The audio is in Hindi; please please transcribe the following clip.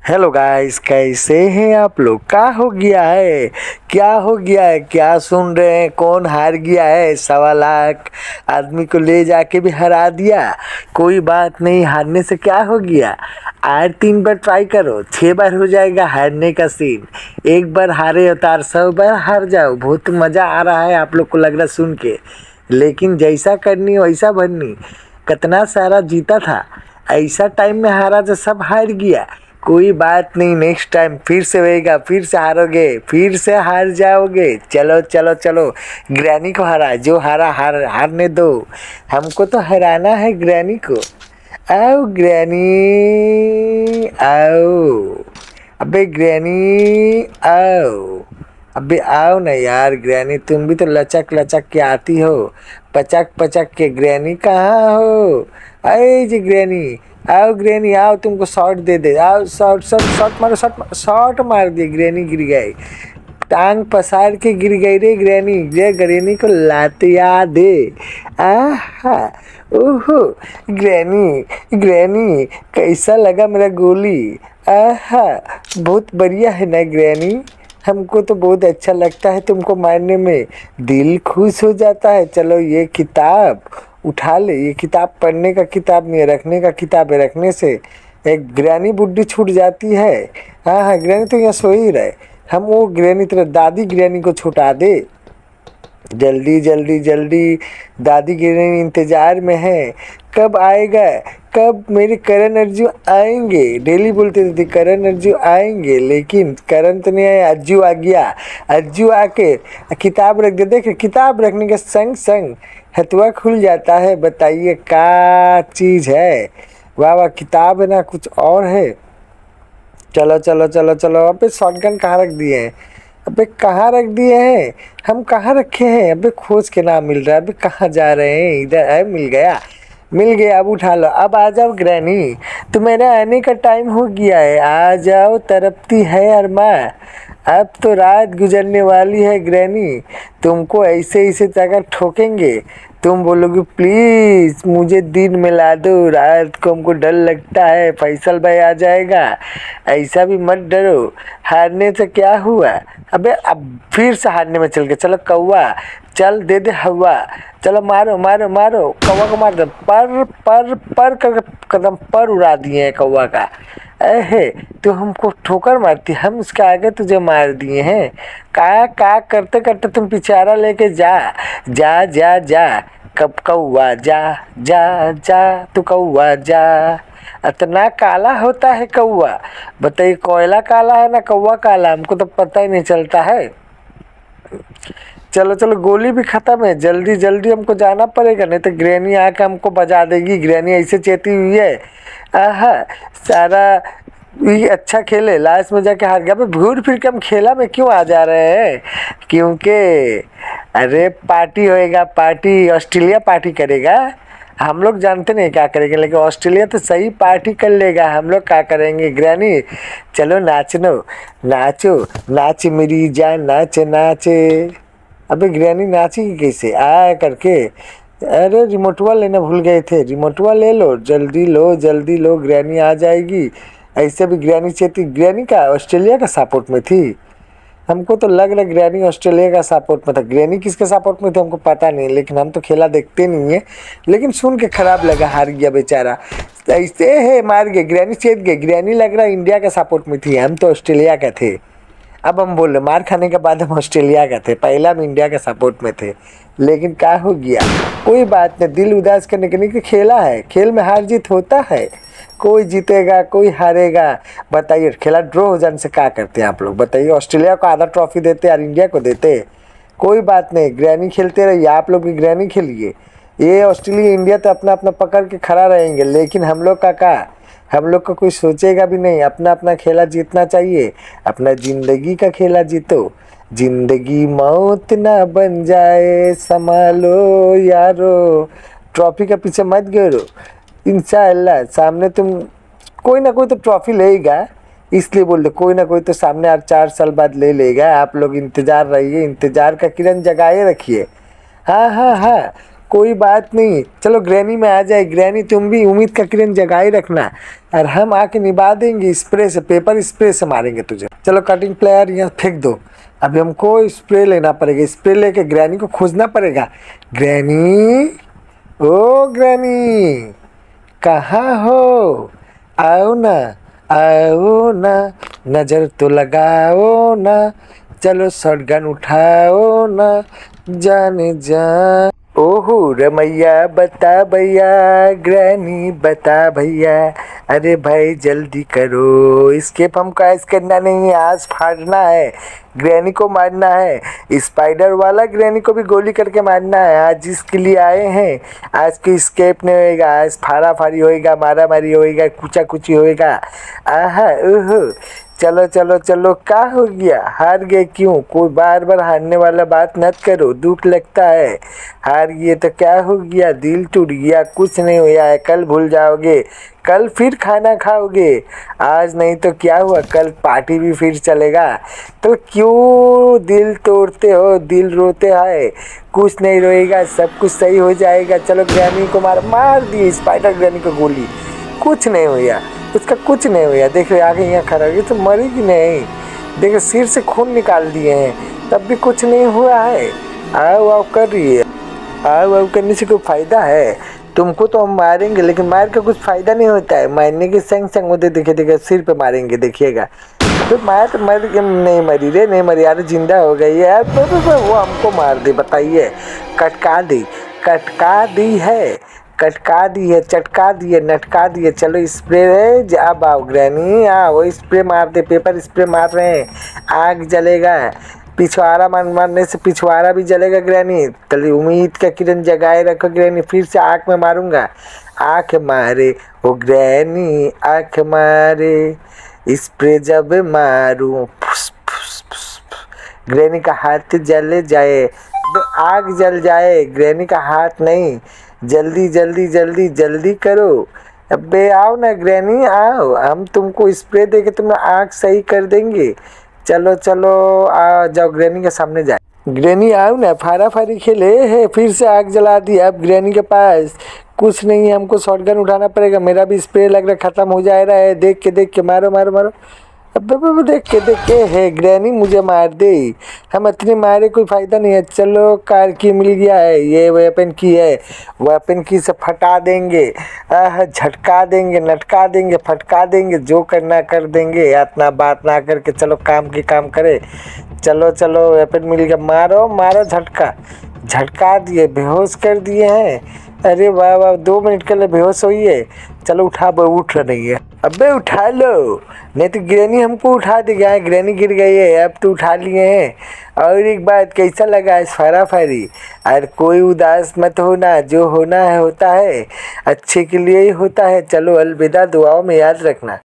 हेलो गाइस, कैसे हैं आप लोग। क्या हो गया है, क्या हो गया है, क्या सुन रहे हैं। कौन हार गया है। 1.25 लाख आदमी को ले जाके भी हरा दिया। कोई बात नहीं, हारने से क्या हो गया। और 3 बार ट्राई करो, 6 बार हो जाएगा हारने का सीन। एक बार हारे अवतार 100 बार हार जाओ। बहुत मज़ा आ रहा है आप लोग को लग रहा सुन के, लेकिन जैसा करनी वैसा बननी। कितना सारा जीता था, ऐसा टाइम में हारा जो सब हार गया। कोई बात नहीं, नेक्स्ट टाइम फिर से होएगा, फिर से हारोगे, फिर से हार जाओगे। चलो चलो चलो, ग्रैनी को हरा। जो हारा हारने दो। हमको तो हराना है ग्रैनी को। आओ ग्रैनी आओ। अबे ग्रैनी आओ। अबे आओ ना यार ग्रैनी, तुम भी तो लचक लचक के आती हो, पचक पचक के। ग्रैनी कहाँ हो। आए जी ग्रैनी, आओ ग्रैनी आओ, तुमको शॉट दे। आओ शॉट शॉट शॉट मारो, शॉट मार दिए। ग्रैनी गिर गई, टांग पसार के गिर गई रे ग्रैनी। ग्रैनी को लातिया दे। आहा ओहो ग्रैनी ग्रैनी, कैसा लगा मेरा गोली। आहा बहुत बढ़िया है ना ग्रैनी। हमको तो बहुत अच्छा लगता है तुमको मारने में, दिल खुश हो जाता है। चलो ये किताब उठा ले, ये किताब पढ़ने का किताब नहीं है, रखने का किताब है। रखने से एक ग्रैनी बुड्ढी छूट जाती है। हाँ हाँ, ग्रैनी तो यहाँ सो ही रहे। हम वो ग्रैनी तेरा दादी ग्रैनी को छुटा दे। जल्दी जल्दी जल्दी, दादी ग्रैनी इंतजार में है। कब आएगा, कब मेरे करण अर्जुन आएंगे। डेली बोलते थे करण अर्जुन आएंगे, लेकिन करण तो नहीं आया, अज्जू आ गया। अज्जू आके किताब रख दे। देख, किताब रखने के संग संग हथुआ खुल जाता है। बताइए क्या चीज़ है। वाह वाह, किताब है ना, कुछ और है। चलो चलो चलो चलो। अबे शॉटगन कहाँ रख दिए हैं। अबे कहाँ रख दिए हैं, हम कहाँ रखे हैं। अबे खोज के ना मिल रहा है। अबे कहाँ जा रहे हैं। इधर है, मिल गया मिल गया। अब उठा लो। अब आ जाओ ग्रैनी, तुम्हारे आने का टाइम हो गया है। आ जाओ, तरपती है अरमा। अब तो रात गुजरने वाली है ग्रैनी। तुमको ऐसे ऐसे अगर ठोकेंगे, तुम बोलोगे प्लीज़ मुझे दिन में ला दो, रात को हमको डर लगता है, फैसल भाई आ जाएगा। ऐसा भी मत डरो, हारने से क्या हुआ। अबे अब फिर से हारने में चल के। चलो कौवा, चल दे दे हवा। चलो मारो मारो मारो, कौवा को मार दो। पर पर पर कर कदम पर उड़ा दिए हैं कौवा का। अहे तो हमको ठोकर मारती, हम उसके आगे तुझे मार दिए हैं। का करते करते तुम पिछारा लेके जा जा जा जा। कब कौवा जा जा जा, तू कौवा जा। इतना काला होता है कौवा। बताइए, कोयला काला है ना कौवा काला, हमको तो पता ही नहीं चलता है। चलो चलो, गोली भी खत्म है। जल्दी जल्दी हमको जाना पड़ेगा, नहीं तो ग्रैनी आके हमको बजा देगी। ग्रैनी ऐसे चेती हुई है। आहा सारा ये अच्छा खेले, लास्ट में जाके हार गया। घूर फिर के हम खेला में क्यों आ जा रहे हैं, क्योंकि अरे पार्टी होएगा। पार्टी ऑस्ट्रेलिया पार्टी करेगा। हम लोग जानते नहीं क्या करेंगे, लेकिन ऑस्ट्रेलिया तो सही पार्टी कर लेगा। हम लोग क्या करेंगे ग्रैनी, चलो नाचनो, नाचो नाच मेरी जान, नाच नाचे। अबे ग्रैनी नाचेगी कैसे आ करके। अरे रिमोटवा लेना भूल गए थे, रिमोटवा ले लो, जल्दी लो जल्दी लो, ग्रैनी आ जाएगी। ऐसे भी ग्रैनी चेती, ग्रैनी का ऑस्ट्रेलिया का सपोर्ट में थी। हमको तो लग रहा ग्रैनी ऑस्ट्रेलिया का सपोर्ट में था। ग्रैनी किसके सपोर्ट में थे हमको पता नहीं, लेकिन हम तो खेला देखते नहीं है। लेकिन सुन के खराब लगा, हार गया बेचारा। ऐसे है, मार गए, ग्रैनी चेत गए। ग्रैनी लग रहा इंडिया का सपोर्ट में थी, हम तो ऑस्ट्रेलिया का थे। अब हम बोल रहे मार खाने के बाद हम ऑस्ट्रेलिया का थे, पहला हम इंडिया के सपोर्ट में थे। लेकिन क्या हो गया, कोई बात नहीं, दिल उदास करने के लिए खेला है। खेल में हार जीत होता है, कोई जीतेगा कोई हारेगा। बताइए, खेला ड्रॉ हो जाने से क्या करते हैं आप लोग। बताइए, ऑस्ट्रेलिया को आधा ट्रॉफी देते और इंडिया को देते। कोई बात नहीं, ग्रैनी खेलते रहिए, आप लोग भी ग्रैनी खेलिए। ये ऑस्ट्रेलिया इंडिया तो अपना अपना पकड़ के खड़ा रहेंगे, लेकिन हम लोग का क्या, हम लोग का कोई सोचेगा भी नहीं। अपना अपना खेला जीतना चाहिए, अपना ज़िंदगी का खेला जीतो। जिंदगी मौत ना बन जाए, संभालो यारो। ट्रॉफी के पीछे मत गिरो, इंशाअल्लाह सामने तुम कोई ना कोई तो ट्रॉफी लेगा। इसलिए बोल दो, कोई ना कोई तो सामने 4 साल बाद ले लेगा। आप लोग इंतज़ार रहिए, इंतज़ार का किरण जगाए रखिए। हाँ हाँ हाँ, कोई बात नहीं, चलो ग्रैनी में आ जाए। ग्रैनी तुम भी उम्मीद का किरण जगाए रखना और हम आके निभा देंगे। स्प्रे से, पेपर स्प्रे से मारेंगे तुझे। चलो कटिंग प्लेयर यहाँ फेंक दो। अभी हमको स्प्रे लेना पड़ेगा। स्प्रे लेके ग्रैनी को खोजना पड़ेगा। ग्रैनी, ओ ग्रैनी कहाँ हो? आओ ना, आओ ना, नजर तो लगाओ ना, चलो शॉटगन उठाओ ना, जाने जा। ओहो रमैया बता भैया, ग्रैनी बता भैया, अरे भाई जल्दी करो। स्केप हमको ऐस करना नहीं है, आज फाड़ना है, ग्रैनी को मारना है। स्पाइडर वाला ग्रैनी को भी गोली करके मारना है। आज जिसके लिए आए हैं, आज की स्केप नहीं होएगा। आज फाड़ा फाड़ी होएगा, मारा मारी होएगा, कुचा कुची होएगा। आहा ओहो, चलो चलो चलो, क्या हो गया? हार गए क्यों? कोई बार बार हारने वाला बात मत करो, दुख लगता है। हार गए तो क्या हो गया? दिल टूट गया? कुछ नहीं हुआ है, कल भूल जाओगे, कल फिर खाना खाओगे। आज नहीं तो क्या हुआ, कल पार्टी भी फिर चलेगा। तो क्यों दिल तोड़ते हो, दिल रोते हैं? कुछ नहीं रोएगा, सब कुछ सही हो जाएगा। चलो ग्रैनी को मार दी स्पाइडर ग्रैनी को गोली, कुछ नहीं हुआ, उसका कुछ नहीं हुआ। देख रहे आगे यहाँ खड़ा हुई तो मरेगी नहीं। देखो सिर से खून निकाल दिए हैं, तब भी कुछ नहीं हुआ है। आओ आओ कर रही है, आओ आओ करने से कोई फायदा है? तुमको तो हम मारेंगे, लेकिन मार के कुछ फायदा नहीं होता है। मारने के संग संग होते, देखे देखे सिर पे मारेंगे, देखिएगा। तो मर के नहीं मरी रे, नहीं मरी यार, जिंदा हो गई है। वो हमको मार दे, बताइए। कटका दी, कटका दी है, कटका दी है, चटका दी है, नटका दी है। चलो स्प्रे है, अब आओ ग्रैनी, आओ स्प्रे मार दे, पेपर स्प्रे मार रहे हैं। आग जलेगा, पिछवाड़ा मारने से पिछवाड़ा भी जलेगा ग्रैनी। चलिए उम्मीद का किरण जगाए रखो ग्रैनी, फिर से आँख में मारूंगा। आँख मारे ओ ग्रैनी, आँख मारे, स्प्रे जब मारूं फुस फुस फुस, ग्रैनी का हाथ जल जाए, आग जल जाए, ग्रैनी का हाथ नहीं। जल्दी जल्दी जल्दी जल्दी करो। अबे आओ ना ग्रैनी, आओ, हम तुमको स्प्रे दे के तुम्हें आँख सही कर देंगे। चलो चलो आ जाओ, ग्रैनी के सामने जाए। ग्रैनी आओ ना, फाड़ा फाड़ी खेले है, फिर से आग जला दी। अब ग्रैनी के पास कुछ नहीं है, हमको शॉटगन उठाना पड़ेगा। मेरा भी स्प्रे लग रहा खत्म हो जा रहा है। देख के मारो मारो मारो। अब देख के है, ग्रैनी मुझे मार दे, हम इतने मारे कोई फायदा नहीं है। चलो कार की मिल गया है, ये वेपन की है, वेपन की से फटा देंगे, झटका देंगे, नटका देंगे, फटका देंगे, जो करना कर देंगे। इतना बात ना करके चलो काम की काम करे। चलो चलो वेपन मिल गया, मारो मारो, झटका झटका दिए, बेहोश कर दिए हैं। अरे वाह वाह, 2 मिनट के लिए बेहोश हुई है। चलो उठा, उठ रही है। अबे उठा लो, नहीं तो ग्रैनी हमको उठा देगा। ग्रैनी गिर गई है, अब तो उठा लिए हैं। और एक बात, कैसा लगा इस फाराफारी? और कोई उदास मत होना, जो होना है होता है, अच्छे के लिए ही होता है। चलो अलविदा, दुआओं में याद रखना।